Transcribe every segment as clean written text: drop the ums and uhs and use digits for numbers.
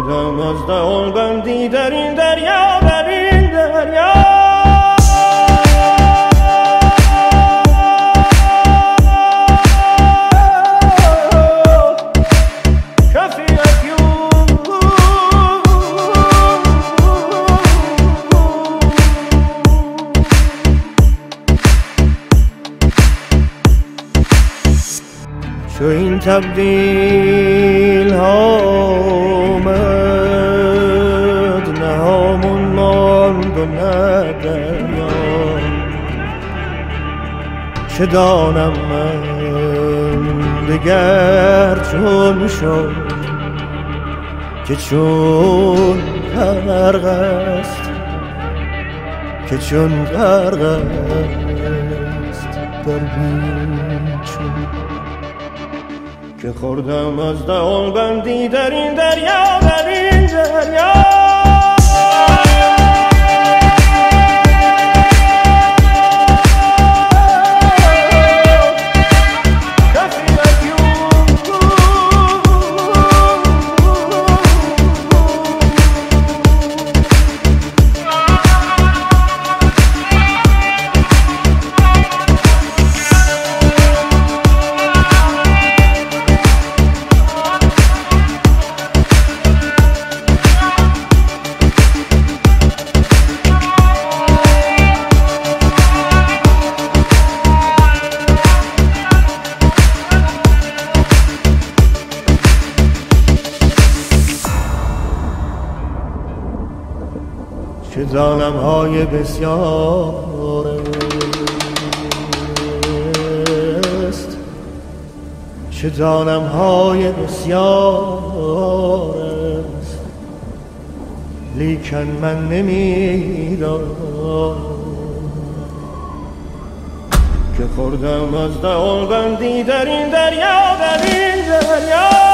خوردم از دهان بندی در این دریا، در این دریا. چو این تبدیل ها آمد، نه هامون ماند و نه دریا. چه دانم من دگر چون شد که چون غرق است، که چون غرق است در بیچون. که خوردم از دهان بندی در این دریا، در این دریا. چه ظالم های بسیار است، چه ظالم های بسیار است، لیکن من نمیدانم که خوردم از دهان بندی در این دریا، در این دریا.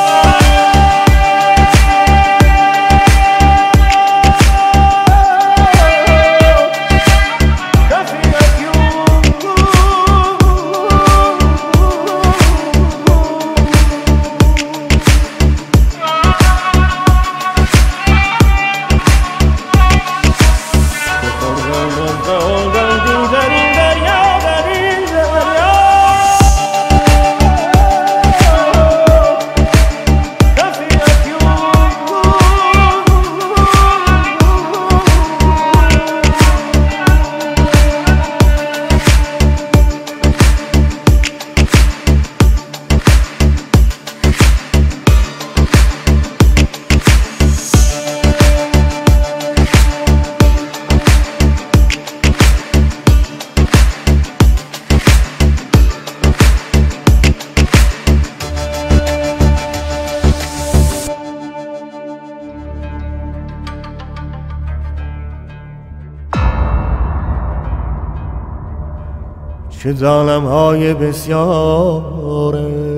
چه ظالم های بسیار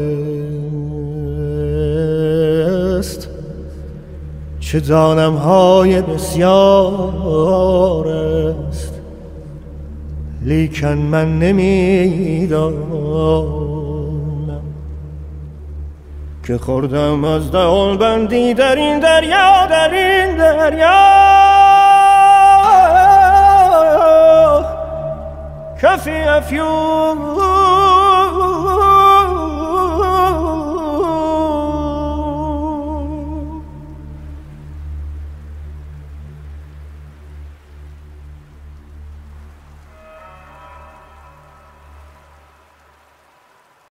است، چه ظالم های بسیار است، لیکن من نمیدانم که خوردم از دهان بندی در این دریا، در این دریا. کفی افیون